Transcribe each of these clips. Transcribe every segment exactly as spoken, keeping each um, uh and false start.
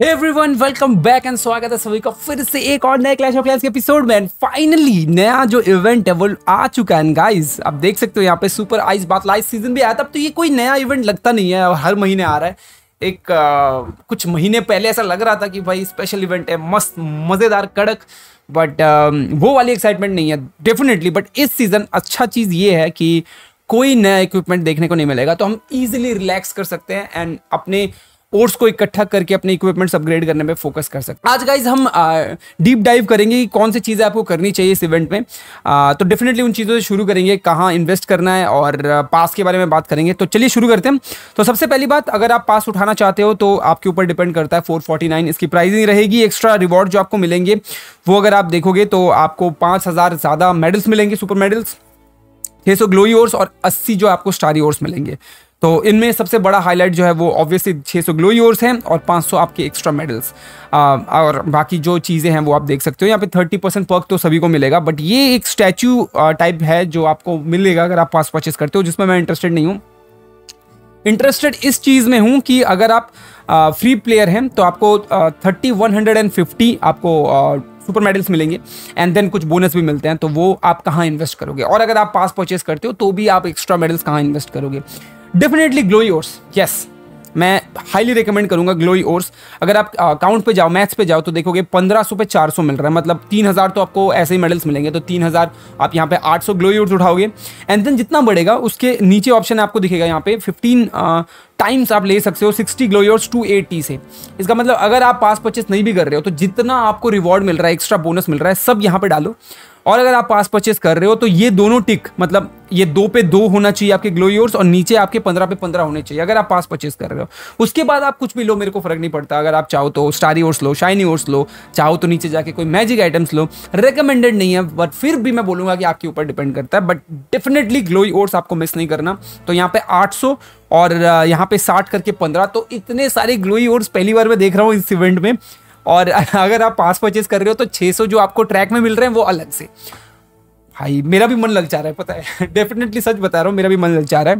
Hey everyone, welcome back and स्वागत है सभी का फिर से एक और नए क्लैश ऑफ क्लैंस के एपिसोड में। फाइनली नया जो इवेंट है वो आ चुका है गाइस। आप देख सकते हो यहाँ पे super ice bat live season भी आया था। अब तो ये कोई नया इवेंट लगता नहीं है और हर महीने आ रहा है। एक आ, कुछ महीने पहले ऐसा लग रहा था कि भाई स्पेशल इवेंट है, मस्त मज़ेदार कड़क, बट वो वाली एक्साइटमेंट नहीं है डेफिनेटली। बट इस सीज़न अच्छा चीज़ ये है कि कोई नया इक्विपमेंट देखने को नहीं मिलेगा, तो हम इजीली रिलैक्स कर सकते हैं एंड अपने ओर्स को इकट्ठा करके अपने इक्विपमेंट्स अपग्रेड करने पे फोकस कर सकते हैं। आज गाइज हम डीप डाइव करेंगे कि कौन सी चीज़ें आपको करनी चाहिए इस इवेंट में। आ, तो डेफिनेटली उन चीज़ों से शुरू करेंगे, कहाँ इन्वेस्ट करना है और पास के बारे में बात करेंगे। तो चलिए शुरू करते हैं। तो सबसे पहली बात, अगर आप पास उठाना चाहते हो तो आपके ऊपर डिपेंड करता है। फोर फोर्टी नाइन इसकी प्राइसिंग रहेगी। एक्स्ट्रा रिवॉर्ड जो आपको मिलेंगे वो अगर आप देखोगे तो आपको पाँच हज़ार ज़्यादा मेडल्स मिलेंगे, सुपर मेडल्स, छः सौ ग्लोई ओर्स और अस्सी जो आपको स्टारी ओर्स मिलेंगे। तो इनमें सबसे बड़ा हाईलाइट जो है वो ऑब्वियसली छः सौ ग्लोई ओर्स हैं और पाँच सौ आपके एक्स्ट्रा मेडल्स। और बाकी जो चीज़ें हैं वो आप देख सकते हो। यहाँ पे थर्टी परसेंट पर्क तो सभी को मिलेगा, बट ये एक स्टैचू टाइप है जो आपको मिलेगा अगर आप पास परचेस करते हो, जिसमें मैं इंटरेस्टेड नहीं हूँ। इंटरेस्टेड इस चीज़ में हूँ कि अगर आप फ्री प्लेयर हैं तो आपको thirty one hundred and fifty आपको सुपर मेडल्स मिलेंगे एंड देन कुछ बोनस भी मिलते हैं। तो वो आप कहाँ इन्वेस्ट करोगे, और अगर आप पास परचेस करते हो तो भी आप एक्स्ट्रा मेडल्स कहाँ इन्वेस्ट करोगे। डेफिनेटली ग्लोई ओर्स, यस, मैं हाईली रिकमेंड करूंगा ग्लोई ओर्स। अगर आप अकाउंट पे जाओ, मैथ्स पे जाओ तो देखोगे पंद्रह सौ पे चार सौ मिल रहा है, मतलब तीन हज़ार तो आपको ऐसे ही मेडल्स मिलेंगे। तो तीन हज़ार आप यहाँ पे आठ सौ ग्लोई ओर्स उठाओगे एंड देन जितना बढ़ेगा उसके नीचे ऑप्शन आपको दिखेगा यहाँ पे फिफ्टीन टाइम्स आप ले सकते हो sixty glowy ores two eighty से। इसका मतलब अगर आप पास परचेस नहीं भी कर रहे हो तो जितना आपको रिवॉर्ड मिल रहा है, एक्स्ट्रा बोनस मिल रहा है, सब यहाँ पे डालो। और अगर आप पास परचेस कर रहे हो तो ये दोनों टिक, मतलब ये दो पे दो होना चाहिए आपके ग्लोई ओर्स और नीचे आपके पंद्रह पे पंद्रह होने चाहिए अगर आप पास परचेस कर रहे हो। उसके बाद आप कुछ भी लो, मेरे को फर्क नहीं पड़ता। अगर आप चाहो तो स्टारी ओर्स लो, शाइनी ओर्स लो, चाहो तो नीचे जाके कोई मैजिक आइटम्स लो। रिकमेंडेड नहीं है, बट फिर भी मैं बोलूंगा कि आपके ऊपर डिपेंड करता है। बट डेफिनेटली ग्लोई ओर्स आपको मिस नहीं करना। तो यहाँ पे आठ सौ और यहाँ पे साठ करके पंद्रह, तो इतने सारे ग्लोई ओर्स पहली बार मैं देख रहा हूँ इस इवेंट में। और अगर आप पास परचेस कर रहे हो तो छः सौ जो आपको ट्रैक में मिल रहे हैं वो अलग से। भाई मेरा भी मन लग जा रहा है, पता है, डेफिनेटली सच बता रहा हूँ, मेरा भी मन लग जा रहा है।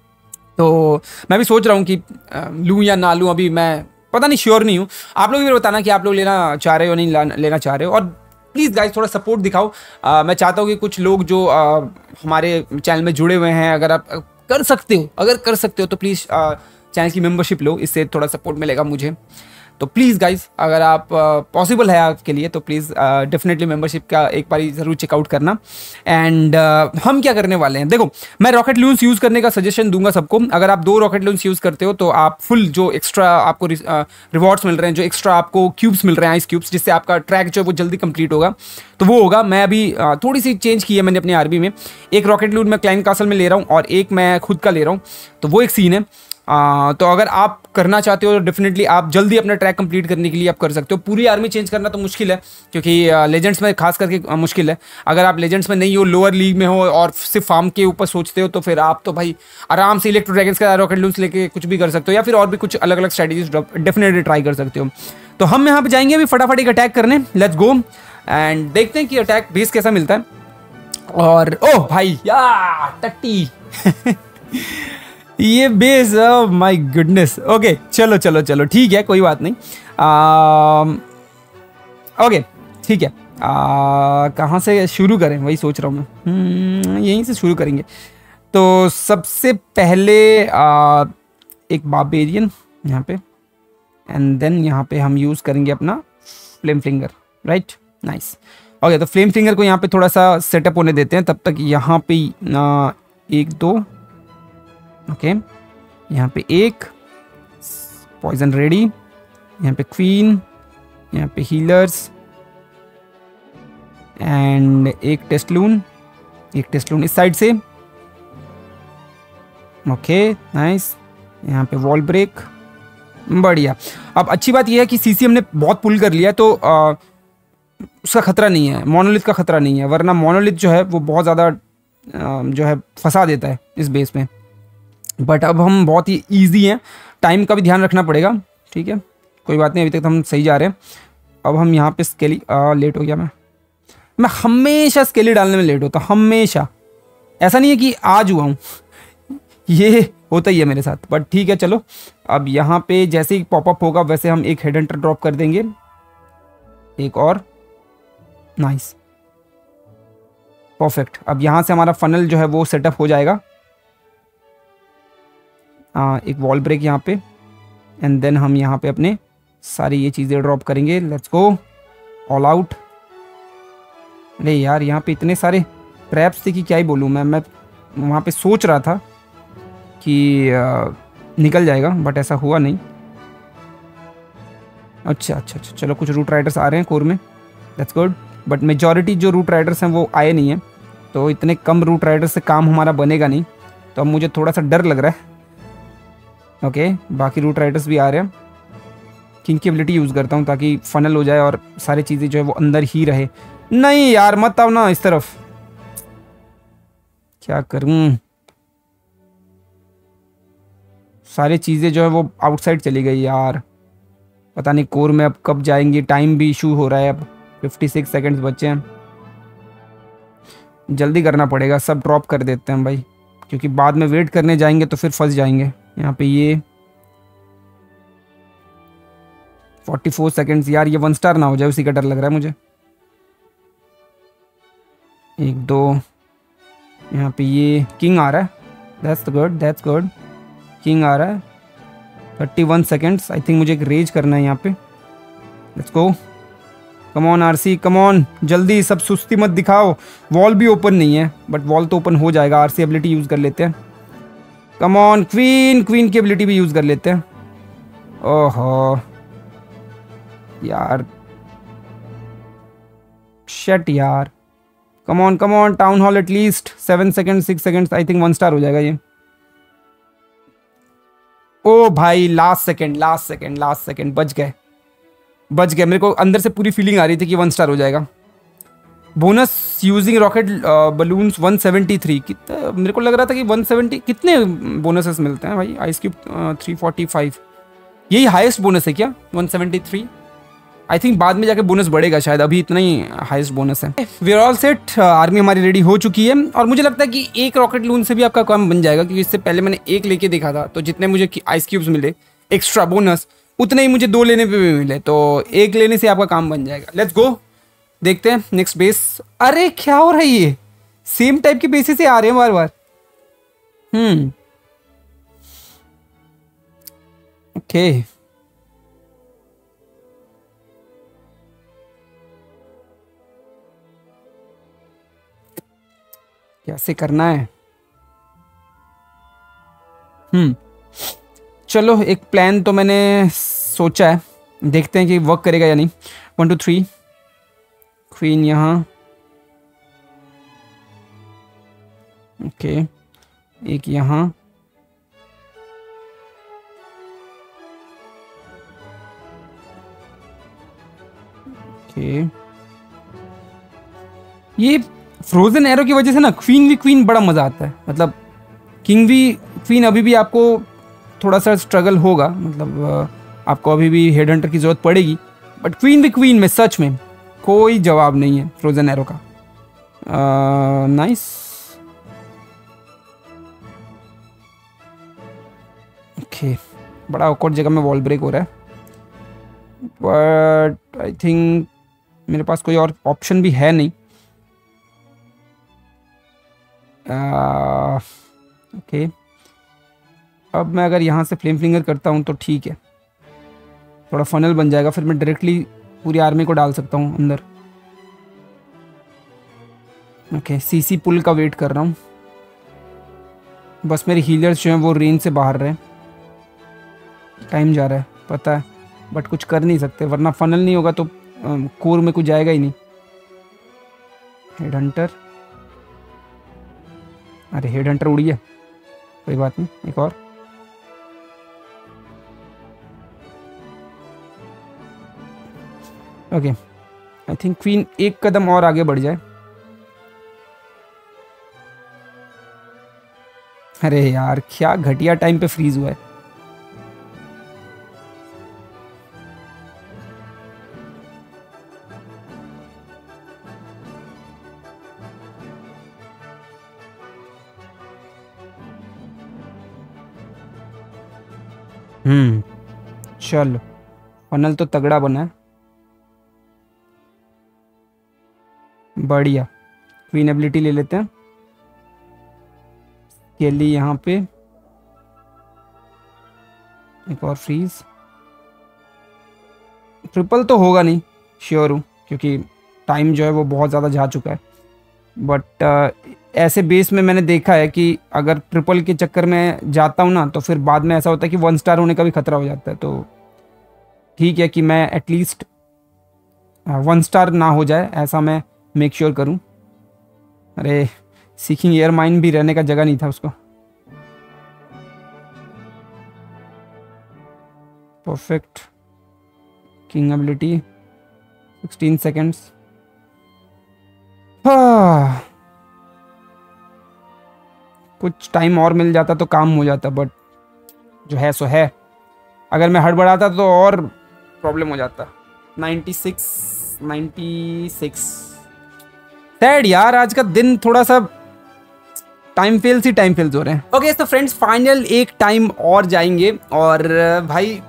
तो मैं भी सोच रहा हूँ कि लूँ या ना लूँ, अभी मैं पता नहीं, श्योर नहीं हूँ। आप लोग भी बताना कि आप लोग लेना चाह रहे हो नहीं लेना चाह रहे हो। और प्लीज़ गाइस थोड़ा सपोर्ट दिखाओ। आ, मैं चाहता हूँ कि कुछ लोग जो आ, हमारे चैनल में जुड़े हुए हैं, अगर आप कर सकते हो अगर कर सकते हो तो प्लीज़ चैनल की मेंबरशिप लो, इससे थोड़ा सपोर्ट मिलेगा मुझे। तो प्लीज़ गाइज, अगर आप पॉसिबल uh, है आपके लिए तो प्लीज़ डेफिनेटली मेंबरशिप का एक बार ज़रूर चेकआउट करना। एंड uh, हम क्या करने वाले हैं, देखो, मैं रॉकेट लून्स यूज़ करने का सजेशन दूंगा सबको। अगर आप दो रॉकेट लून्स यूज़ करते हो तो आप फुल जो एक्स्ट्रा आपको रिवॉर्ड्स मिल रहे हैं, जो एक्स्ट्रा आपको क्यूब्स मिल रहे हैं, आइस क्यूब्स, जिससे आपका ट्रैक जो है वो जल्दी कंप्लीट होगा, तो वो होगा। मैं अभी uh, थोड़ी सी चेंज की है मैंने अपनी आर्मी में। एक रॉकेट लून मैं क्लाइन कासल में ले रहा हूँ और एक मैं खुद का ले रहा हूँ, तो वो एक सीन है। आ, तो अगर आप करना चाहते हो डेफिनेटली आप जल्दी अपना ट्रैक कंप्लीट करने के लिए आप कर सकते हो। पूरी आर्मी चेंज करना तो मुश्किल है, क्योंकि लेजेंड्स में खास करके आ, मुश्किल है। अगर आप लेजेंड्स में नहीं हो, लोअर लीग में हो और सिर्फ फार्म के ऊपर सोचते हो, तो फिर आप तो भाई आराम से इलेक्ट्रो ड्रैगन्स का रॉकेट लून्स लेके कुछ भी कर सकते हो, या फिर और भी कुछ अलग अलग स्ट्रैटेजीज डेफिनेटली ट्राई कर सकते हो। तो हम यहाँ पे जाएंगे अभी फटाफट एक अटैक करने, लेट्स गो एंड देखते हैं कि अटैक बेस कैसा मिलता है। और ओह भाई या टट्टी ये base, oh my goodness. Okay चलो चलो चलो ठीक है, कोई बात नहीं। ओके ठीक है, कहाँ से शुरू करें वही सोच रहा हूँ मैं। यहीं से शुरू करेंगे। तो सबसे पहले आ, एक बारबेरियन यहाँ पे, एंड देन यहाँ पे हम यूज़ करेंगे अपना flame finger, right, nice. Okay, तो फ्लेम फिंगर को यहाँ पे थोड़ा सा सेटअप होने देते हैं, तब तक यहाँ पे आ, एक दो, ओके okay. यहाँ पे एक पॉइजन रेडी, यहाँ पे क्वीन, यहाँ पे हीलर्स एंड एक टेस्ट लून, एक टेस्ट लून इस साइड से, ओके नाइस। यहाँ पे वॉल ब्रेक, बढ़िया। अब अच्छी बात यह है कि सीसी हमने बहुत पुल कर लिया, तो आ, उसका खतरा नहीं है, मोनोलिथ का खतरा नहीं है, वरना मोनोलिथ जो है वो बहुत ज़्यादा जो है फंसा देता है इस बेस में। बट अब हम बहुत ही ईजी हैं, टाइम का भी ध्यान रखना पड़ेगा, ठीक है, कोई बात नहीं, अभी तक तो हम सही जा रहे हैं। अब हम यहाँ पे स्केली, आ, लेट हो गया मैं मैं हमेशा स्केली डालने में लेट होता, हमेशा। ऐसा नहीं है कि आज हुआ हूँ, ये होता ही है मेरे साथ, बट ठीक है चलो। अब यहाँ पे जैसे ही पॉपअप होगा वैसे हम एक हेड हंटर ड्रॉप कर देंगे, एक और, नाइस, परफेक्ट। अब यहाँ से हमारा फनल जो है वो सेटअप हो जाएगा। हाँ, एक वॉल ब्रेक यहाँ पे, एंड देन हम यहाँ पे अपने सारी ये चीज़ें ड्रॉप करेंगे। Let's go all out. अरे यार यहाँ पे इतने सारे ट्रैप्स थे कि क्या ही बोलूँ मैं मैं वहाँ पे सोच रहा था कि आ, निकल जाएगा, बट ऐसा हुआ नहीं। अच्छा अच्छा अच्छा, चलो कुछ रूट राइडर्स आ रहे हैं कोर में, दैट्स गुड। बट मेजॉरिटी जो रूट राइडर्स हैं वो आए नहीं हैं, तो इतने कम रूट राइडर्स से काम हमारा बनेगा नहीं, तो अब मुझे थोड़ा सा डर लग रहा है। ओके okay, बाकी रूट राइडर्स भी आ रहे हैं। किंग की एबिलिटी यूज़ करता हूँ ताकि फनल हो जाए और सारी चीज़ें जो है वो अंदर ही रहे। नहीं यार मत आओ ना इस तरफ, क्या करूँ, सारी चीज़ें जो है वो आउटसाइड चली गई यार। पता नहीं कोर में अब कब जाएंगी, टाइम भी इशू हो रहा है। अब छप्पन सेकंड्स बचे हैं, जल्दी करना पड़ेगा। सब ड्रॉप कर देते हैं भाई, क्योंकि बाद में वेट करने जाएंगे तो फिर फंस जाएंगे। यहाँ पे ये चौवालीस सेकंड्स, यार ये वन स्टार ना हो जाए उसी का डर लग रहा है मुझे। एक दो, यहाँ पे ये किंग आ रहा है, that's good that's good, king आ रहा है। इकतीस सेकंड्स, आई थिंक मुझे एक रेज करना है यहाँ पे। Let's go, come on RC, come on, जल्दी, सब सुस्ती मत दिखाओ। वॉल भी ओपन नहीं है, बट वॉल तो ओपन हो जाएगा। आरसी एबिलिटी यूज़ कर लेते हैं। कम ऑन क्वीन, क्वीन की एबिलिटी भी यूज़ कर लेते हैं। ओहो यार, शट यार, come on come on, town hall at least. Seven second, six seconds, I think one star हो जाएगा ये। ओ भाई last second, last second, last second, बच गए बच गए। मेरे को अंदर से पूरी फीलिंग आ रही थी कि वन स्टार हो जाएगा। Bonus using rocket balloons one seventy three, कितना मेरे को लग रहा था कि वन सेवेंटी, कितने बोनसेस मिलते हैं भाई? Ice cube three forty five, यही हाईएस्ट बोनस है क्या one seventy three? I think बाद में जाके बोनस बढ़ेगा शायद, अभी इतना ही हाईएस्ट बोनस है। We are all set, army हमारी रेडी हो चुकी है, और मुझे लगता है कि एक रॉकेट लून से भी आपका काम बन जाएगा, क्योंकि इससे पहले मैंने एक लेके देखा था, तो जितने मुझे आइस क्यूब्स मिले एक्स्ट्रा बोनस, उतने ही मुझे दो लेने पे भी मिले, तो एक लेने से आपका काम बन जाएगा। लेट्स गो, देखते हैं नेक्स्ट बेस। अरे क्या हो रहा है, ये सेम टाइप के बेसिस से आ रहे हैं बार बार। हम्म ओके, कैसे करना है? हम्म चलो, एक प्लान तो मैंने सोचा है, देखते हैं कि वर्क करेगा या नहीं। वन टू थ्री, क्वीन यहाँ, ओके, एक यहाँ, ओके। ये फ्रोजन एरो की वजह से ना क्वीन भी क्वीन बड़ा मजा आता है, मतलब किंग भी क्वीन अभी भी आपको थोड़ा सा स्ट्रगल होगा, मतलब आपको अभी भी हेड हंटर की जरूरत पड़ेगी, बट क्वीन भी क्वीन में सच में कोई जवाब नहीं है फ्रोजन एरो का। नाइस, ओके, बड़ा awkward जगह में वॉल ब्रेक हो रहा है, बट आई थिंक मेरे पास कोई और ऑप्शन भी है नहीं। Okay uh, okay. अब मैं अगर यहाँ से फ्लेम फ्लिंगर करता हूँ तो ठीक है, थोड़ा फनल बन जाएगा, फिर मैं डायरेक्टली पूरी आर्मी को डाल सकता हूँ अंदर। ओके, सीसी पुल का वेट कर रहा हूँ, बस मेरे हीलर्स जो हैं वो रेंज से बाहर रहे। टाइम जा रहा है पता है, बट कुछ कर नहीं सकते, वरना फनल नहीं होगा तो कोर में कुछ जाएगा ही नहीं। हेड हंटर, अरे हेड हंटर उड़ी है, कोई बात नहीं, एक और। ओके, आई थिंक क्वीन एक कदम और आगे बढ़ जाए। अरे यार क्या घटिया टाइम पे फ्रीज हुआ है। हम्म चलो, फनल तो तगड़ा बना है, बढ़िया। क्वीन एबिलिटी ले लेते हैं, केली यहाँ पे, एक और फ्रीज। ट्रिपल तो होगा नहीं, श्योर हूँ, क्योंकि टाइम जो है वो बहुत ज़्यादा जा चुका है। बट uh, ऐसे बेस में मैंने देखा है कि अगर ट्रिपल के चक्कर में जाता हूँ ना, तो फिर बाद में ऐसा होता है कि वन स्टार होने का भी खतरा हो जाता है। तो ठीक है कि मैं एटलीस्ट वन स्टार ना हो जाए, ऐसा मैं मेक श्योर करूँ। अरे सीकिंग एयर माइन भी रहने का जगह नहीं था उसको। Perfect. King ability sixteen seconds. हाँ, कुछ टाइम और मिल जाता तो काम हो जाता, बट जो है सो है। अगर मैं हड़बड़ाता तो और प्रॉब्लम हो जाता। Ninety six ninety six. Sad यार, आज का दिन थोड़ा सा टाइम फेल्स ही टाइम फेल्स हो रहे हैं। ओके तो फ्रेंड्स, फाइनल एक टाइम और जाएंगे, और भाई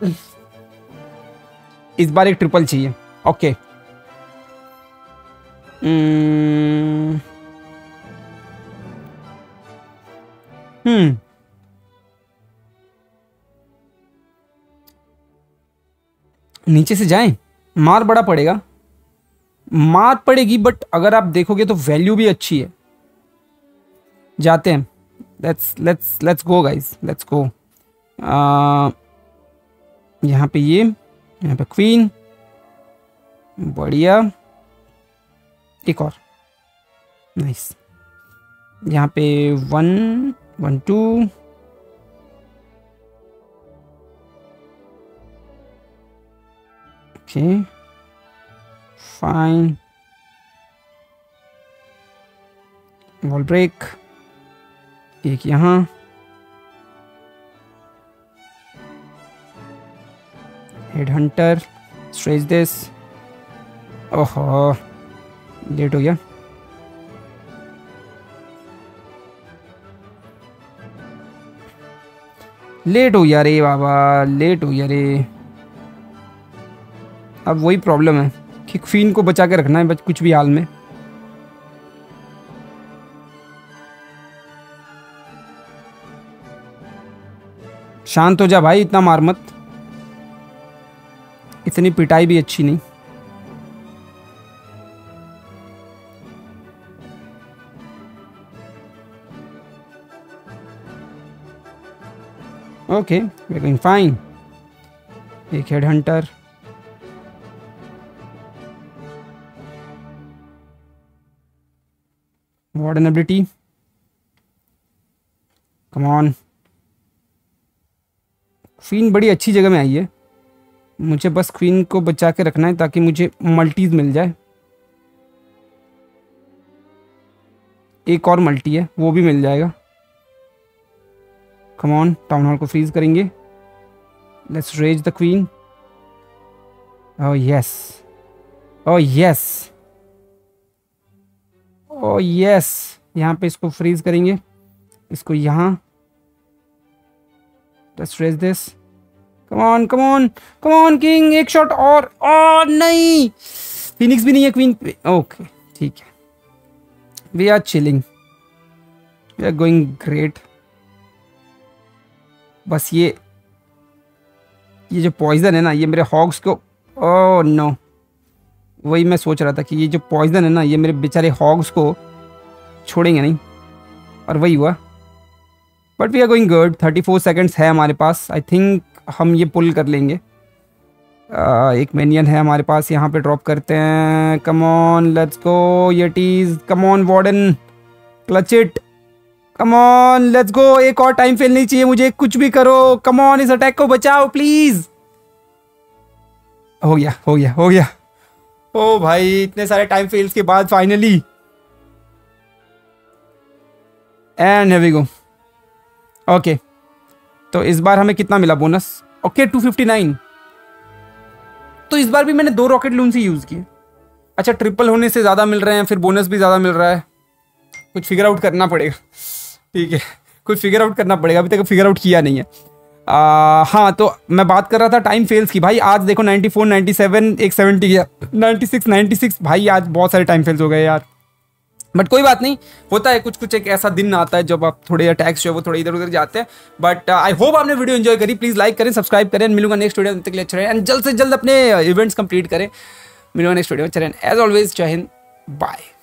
इस बार एक ट्रिपल चाहिए। ओके हम्म हम्म नीचे से जाएं, मार बड़ा पड़ेगा, मार पड़ेगी, बट अगर आप देखोगे तो वैल्यू भी अच्छी है। जाते हैं, let's let's let's go guys, let's go. यहाँ पे ये, यहाँ पे क्वीन, बढ़िया, एक और, नाइस। यहाँ पे one one two, okay fine, wall break, एक यहाँ, हेड हंटर, स्ट्रेच दिस। ओहो लेट हो गया। लेट हो गया रे बाबा, लेट हो गया रे। अब वही प्रॉब्लम है कि क्वीन को बचा के रखना है बस कुछ भी हाल में। शांत हो जा भाई, इतना मार मत, इतनी पिटाई भी अच्छी नहीं। Okay we are going fine. एक head hunter, warden ability, come on. Queen बड़ी अच्छी जगह में आई है, मुझे बस क्वीन को बचा के रखना है ताकि मुझे मल्टीज मिल जाए। एक और मल्टी है, वो भी मिल जाएगा। कम ऑन, टाउन हॉल को फ्रीज करेंगे। Let's raise the queen. Oh yes, oh yes, oh yes. यहाँ पे इसको फ्रीज करेंगे, इसको यहाँ। Let's raise this. Come on come on come on king, एक शॉट और। ओह नहीं, फिनिक्स भी नहीं है क्वीन पे। ओके ठीक है, we are chilling, we are going great. बस ये ये जो पॉइजन है ना, ये मेरे हॉग्स को, ओह नो, वही मैं सोच रहा था कि ये जो पॉइजन है ना, ये मेरे बेचारे हॉग्स को छोड़ेंगे नहीं, और वही हुआ। But we are going good. Thirty four seconds है हमारे पास, आई थिंक हम ये पुल कर लेंगे। uh, एक मेनियन है हमारे पास, यहाँ पे ड्रॉप करते हैं। Come on let's go yetis, come on warden, clutch it, come on let's go. एक और टाइम फेल नहीं चाहिए मुझे, कुछ भी करो, कम ऑन, इस अटैक को बचाओ प्लीज। हो गया हो गया हो गया। ओ भाई, इतने सारे टाइम फेल्स के बाद finally, and here we go. Okay तो इस बार हमें कितना मिला bonus? Okay two fifty nine. तो इस बार भी मैंने दो रॉकेट लून से यूज किए। अच्छा, ट्रिपल होने से ज्यादा मिल रहे हैं, फिर बोनस भी ज्यादा मिल रहा है, कुछ फिगर आउट करना पड़ेगा। ठीक है, कुछ फिगर आउट करना पड़ेगा, अभी तक फिगर आउट किया नहीं है। आ, हाँ तो मैं बात कर रहा था टाइम फेल्स की। भाई आज देखो नाइन्टी फोर, नाइन्टी सेवन, एक सेवेंटी गया, नाइन्टी सिक्स, नाइन्टी सिक्स। भाई आज बहुत सारे टाइम फेल्स हो गए यार, बट कोई बात नहीं, होता है कुछ कुछ। एक ऐसा दिन आता है जब आप थोड़े अटैक्स जो है वो थोड़े इधर उधर जाते हैं। बट आई होप आपने वीडियो एंजॉय करी। प्लीज लाइक करें, सब्सक्राइब करें। मिलूंगा नेक्स्ट वीडियो, तब तक के लिए अच्छे रहें एंड जल्द से जल्द अपने इवेंट्स कंप्लीट करें। मिलूंगा नेक्स्ट वीडियो में। चलें एज ऑलवेज, जय हिंद, बाय।